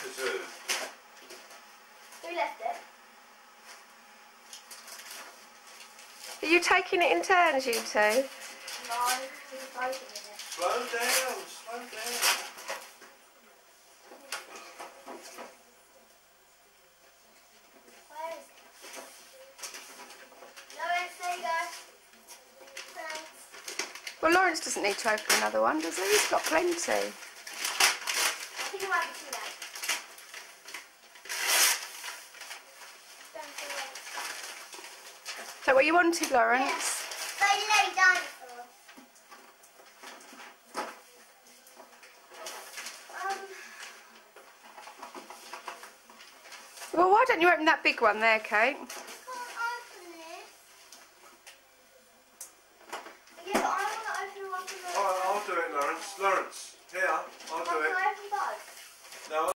Kazoo. Who left it? Are you taking it in turns, you two? No, we're both in it. Slow down, slow down. Where is it? Lawrence, there you go. Thanks. Well, Lawrence doesn't need to open another one, does he? He's got plenty. I think it might be too late. Don't feel late. Is that what you wanted, Lawrence? Very late dinosaur. Well, why don't you open that big one there, Kate? Can't open this. Yeah, but I want to open the one from the... Alright, I'll do it, Lawrence. Lawrence, here, I'll do it. Can I open both? No.